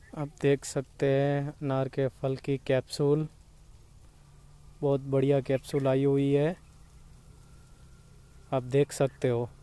आप देख सकते हैं अनार के फल की कैप्सूल। बहुत बढ़िया कैप्सूल आई हुई है, आप देख सकते हो।